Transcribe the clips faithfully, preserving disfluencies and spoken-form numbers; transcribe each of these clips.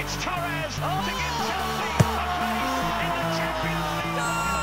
It's Torres to give Chelsea a place in the Champions League.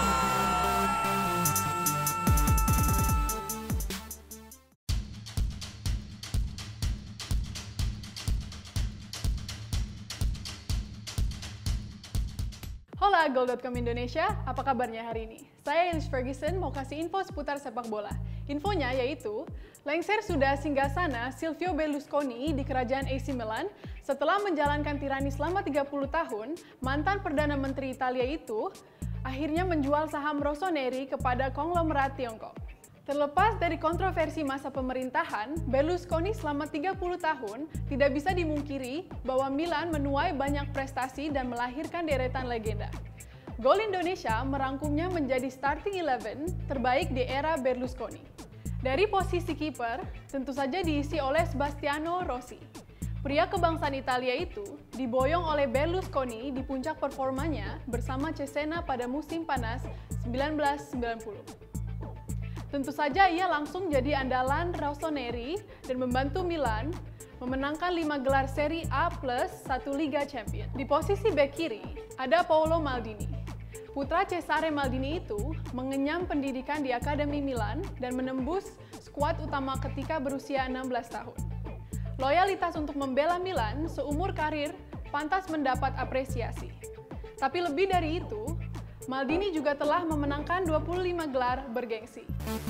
Hola Goal dot com Indonesia, apa kabarnya hari ini? Saya Eilish Ferguson mau kasih info seputar sepak bola. Infonya yaitu, lengser sudah singgasana Silvio Berlusconi di kerajaan A C Milan setelah menjalankan tirani selama tiga puluh tahun, mantan Perdana Menteri Italia itu akhirnya menjual saham Rossoneri kepada konglomerat Tiongkok. Terlepas dari kontroversi masa pemerintahan, Berlusconi selama tiga puluh tahun tidak bisa dimungkiri bahwa Milan menuai banyak prestasi dan melahirkan deretan legenda. Gol Indonesia merangkumnya menjadi starting eleven terbaik di era Berlusconi. Dari posisi kiper, tentu saja diisi oleh Sebastiano Rossi. Pria kebangsaan Italia itu diboyong oleh Berlusconi di puncak performanya bersama Cesena pada musim panas seribu sembilan ratus sembilan puluh. Tentu saja ia langsung jadi andalan Rossoneri dan membantu Milan memenangkan lima gelar Serie A plus satu Liga Champions. Di posisi bek kiri ada Paolo Maldini. Putra Cesare Maldini itu mengenyam pendidikan di Akademi Milan dan menembus skuad utama ketika berusia enam belas tahun. Loyalitas untuk membela Milan seumur karir pantas mendapat apresiasi. Tapi lebih dari itu, Maldini juga telah memenangkan dua puluh lima gelar bergengsi.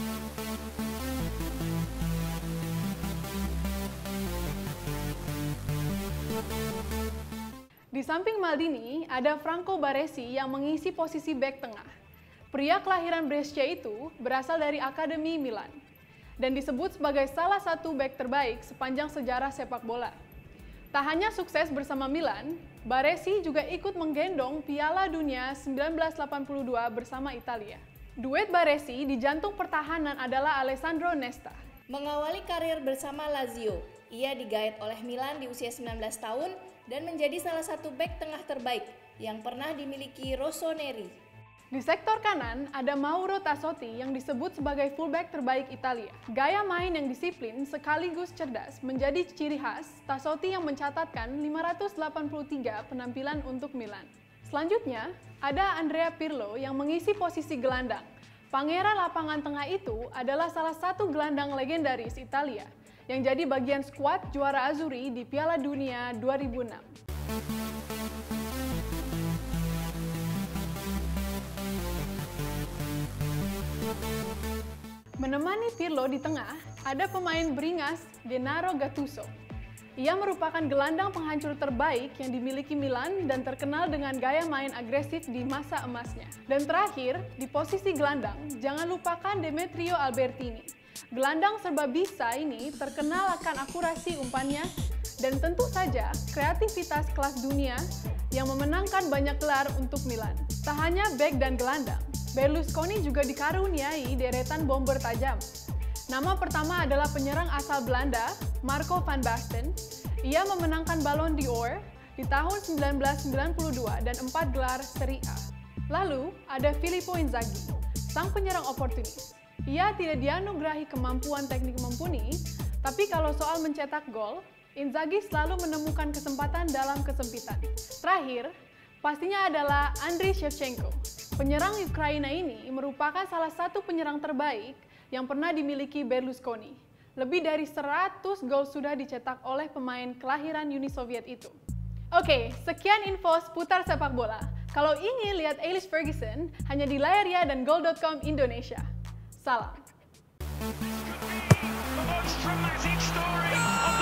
Di samping Maldini, ada Franco Baresi yang mengisi posisi bek tengah. Pria kelahiran Brescia itu berasal dari Akademi Milan dan disebut sebagai salah satu bek terbaik sepanjang sejarah sepak bola. Tak hanya sukses bersama Milan, Baresi juga ikut menggendong Piala Dunia seribu sembilan ratus delapan puluh dua bersama Italia. Duet Baresi di jantung pertahanan adalah Alessandro Nesta. Mengawali karir bersama Lazio, ia digaet oleh Milan di usia sembilan belas tahun dan menjadi salah satu bek tengah terbaik yang pernah dimiliki Rossoneri. Di sektor kanan ada Mauro Tassotti yang disebut sebagai fullback terbaik Italia. Gaya main yang disiplin sekaligus cerdas menjadi ciri khas Tassotti yang mencatatkan lima ratus delapan puluh tiga penampilan untuk Milan. Selanjutnya, ada Andrea Pirlo yang mengisi posisi gelandang. Pangeran lapangan tengah itu adalah salah satu gelandang legendaris Italia yang jadi bagian skuad juara Azzurri di Piala Dunia dua ribu enam. Menemani Pirlo di tengah, ada pemain beringas Gennaro Gattuso. Ia merupakan gelandang penghancur terbaik yang dimiliki Milan dan terkenal dengan gaya main agresif di masa emasnya. Dan terakhir, di posisi gelandang, jangan lupakan Demetrio Albertini. Gelandang serba bisa ini terkenal akan akurasi umpannya dan tentu saja kreativitas kelas dunia yang memenangkan banyak gelar untuk Milan. Tak hanya bek dan gelandang, Berlusconi juga dikaruniai deretan bomber tajam. Nama pertama adalah penyerang asal Belanda, Marco van Basten. Ia memenangkan Ballon d'Or di tahun seribu sembilan ratus sembilan puluh dua dan empat gelar Serie A. Lalu ada Filippo Inzaghi, sang penyerang oportunis. Ia tidak dianugerahi kemampuan teknik mumpuni, tapi kalau soal mencetak gol, Inzaghi selalu menemukan kesempatan dalam kesempitan. Terakhir, pastinya adalah Andriy Shevchenko. Penyerang Ukraina ini merupakan salah satu penyerang terbaik yang pernah dimiliki Berlusconi. Lebih dari seratus gol sudah dicetak oleh pemain kelahiran Uni Soviet itu. Oke, sekian info seputar sepak bola. Kalau ingin lihat Eilish Ferguson, hanya di Layar dan Goal dot com Indonesia. Salam. The most dramatic story of